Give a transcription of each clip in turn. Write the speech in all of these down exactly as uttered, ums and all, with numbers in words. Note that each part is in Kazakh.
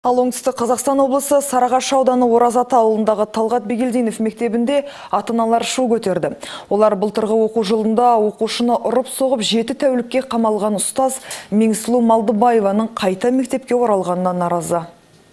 Ал оңтүстік Қазақстан облысы Сарыағаш ауданы Оразата ауылындағы Талғат Бегелдинов мектебінде ата-аналар шу көтерді. Олар былтырғы оқу жылында оқушыны ұрып соғып жеті тәулікке қамалған ұстаз Меңсұлу Малдыбаеваның қайта мектепке оралғанына наразы.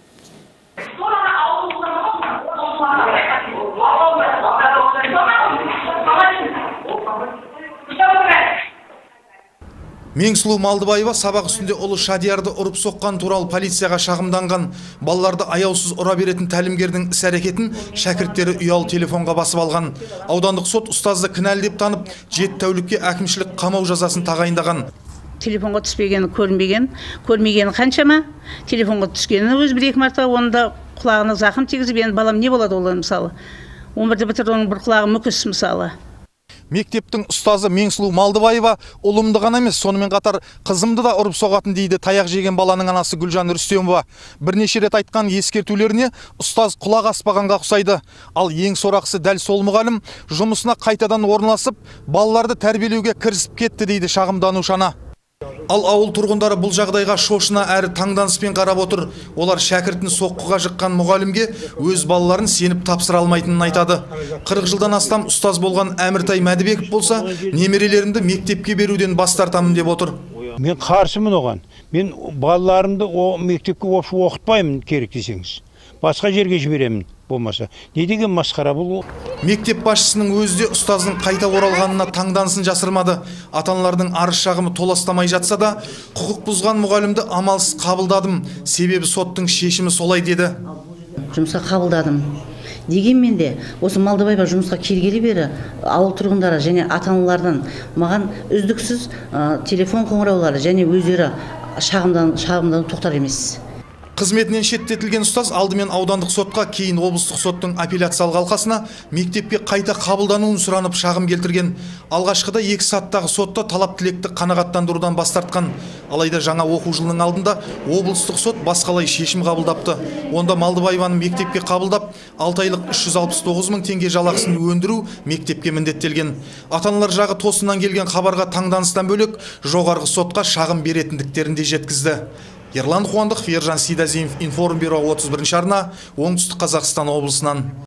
Меңсұлу Малдыбаева сабақ үстінде ұлы Шадиярды ұрып соққан туралы полицияға шағымданған. Балаларды аяусыз ұра беретін тәлімгердің іс-әрекетін шәкірттері ұялы телефонға басып алған. Аудандық сот ұстазды кінәлі деп танып, жеті тәулікке әкімшілік қамау жазасын тағайындаған. Телефонға түспегені көрмеген, көрмегені қаншама, телефонға түскені өз бір екі марта, онда құлағына зақым тигізіп, енді балам не болады олар мысалы. он бірді бітірді, оның бір құлағы мүкіс мысалы. Мектептің ұстазы Меңсұлу Малдыбаева ұлымды ғана емес, сонымен қатар қызымды да ұрып соғатын дейді таяқ жеген баланың анасы Гүлжан Рүстемова. Бірнеше рет айтқан ескертулеріне ұстаз құлақ аспағанға ұқсайды. Ал ең сорақысы дәл сол мұғалім жұмысына қайтадан орналасып, балаларды тәрбиелеуге кірісіп кетті дейді шағымданушана. Ал ауыл тұрғындары бұл жағдайға шошына әрі таңданыспен қарап отыр. Олар шәкіртін соққыға жыққан мұғалімге өз балаларын сеніп тапсыра алмайтынын айтады. қырық жылдан астам ұстаз болған Әміртай Мәдібеков болса, немерелерімді мектепке беруден бас тартамын деп отыр. Мен қарсымын оған. Мен балаларымды о мектепке оқытпаймын керек десеңіз. Басқа жерге жіберемін болмаса. Не деген масқара бұл? Мектеп басшысының өзі де ұстаздың қайта оралғанына таңданысын жасырмады. Ата-аналардың арыз шағымы толастамай жатса да, құқық бұзған мұғалімді амалсыз қабылдадым. Себебі соттың шешімі солай деді. Жұмысқа қабылдадым. Дегенмен де осы Малдыбаева жұмысқа келгелі бері ауыл тұрғындары және ата-аналардан маған үздіксіз телефон қоңыраулары және өздері шағымдан тоқтар емес. Қызметінен шеттетілген ұстаз алдымен аудандық сотқа, кейін облыстық соттың апелляциялық алқасына мектепке қайта қабылдануын сұранып шағым келтірген. Алғашқыда екі саттағы сотта талап тілекті қанағаттандырудан бас тартқан. Алайда жаңа оқу жылының алдында облыстық сот басқалай шешім қабылдапты. Онда Малдыбаеваны мектепке қабылдап, алты айлық үш жүз алпыс тоғыз мың теңге жалақысын өндіру мектепке міндеттелген. Ата-аналар жағы тосыннан келген хабарға таңданыстан бөлек жоғарғы сотқа шағым беретіндіктерін де жеткізді. Ерлан Қуандық, Ержан Сейдазимов, Информбюро отыз бірінші арна, оңтүстік Қазақстан облысынан.